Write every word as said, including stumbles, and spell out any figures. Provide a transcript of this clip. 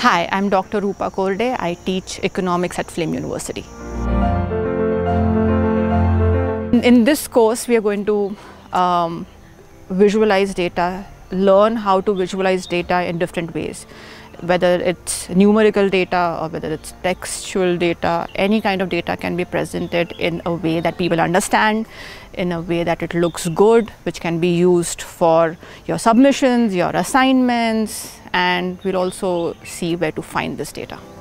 Hi, I'm Doctor Rupa Korde. I teach economics at Flame University. In this course, we are going to um, visualize data, learn how to visualize data in different ways. Whether it's numerical data or whether it's textual data, any kind of data can be presented in a way that people understand, in a way that it looks good, which can be used for your submissions, your assignments, and we'll also see where to find this data.